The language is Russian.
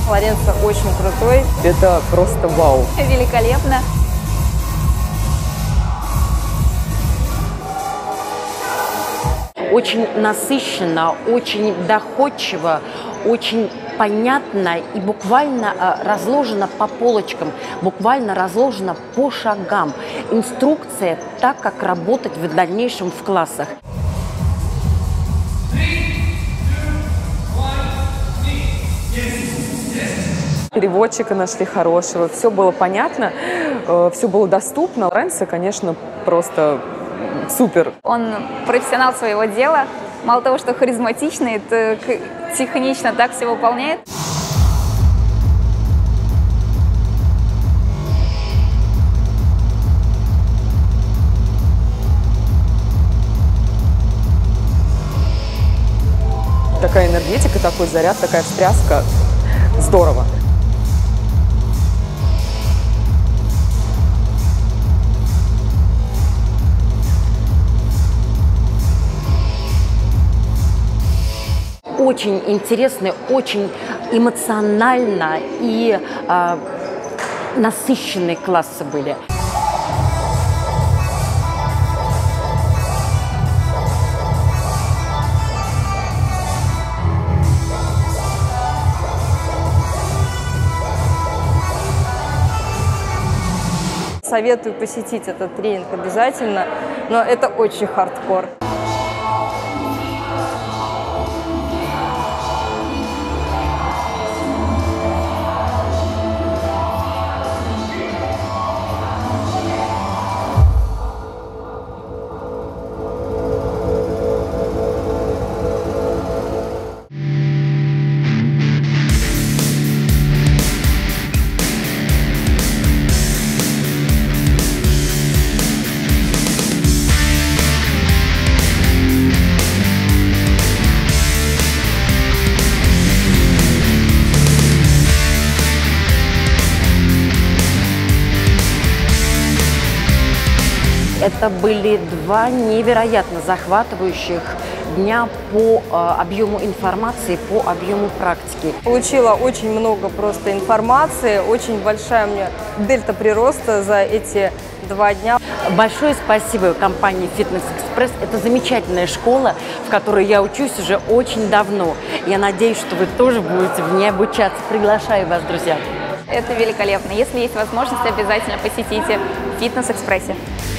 Лоренцо очень крутой. Это просто вау. Великолепно. Очень насыщенно, очень доходчиво, очень понятно и буквально разложено по полочкам, буквально разложено по шагам. Инструкция, так как работать в дальнейшем в классах. Переводчика нашли хорошего, все было понятно, все было доступно. Лоренцо, конечно, просто супер. Он профессионал своего дела. Мало того, что харизматичный, так технично так все выполняет. Такая энергетика, такой заряд, такая встряска. Здорово. Очень интересно, очень эмоционально и насыщенные классы были. Советую посетить этот тренинг обязательно, но это очень хардкор. Это были два невероятно захватывающих дня по объему информации, по объему практики. Получила очень много просто информации, очень большая у меня дельта прироста за эти 2 дня. Большое спасибо компании Fitness Express. Это замечательная школа, в которой я учусь уже очень давно. Я надеюсь, что вы тоже будете в ней обучаться. Приглашаю вас, друзья. Это великолепно. Если есть возможность, обязательно посетите в Fitness Express.